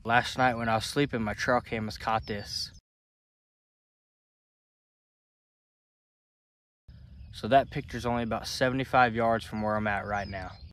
Last night when I was sleeping, my trail cameras caught this. So that picture's only about 75 yards from where I'm at right now.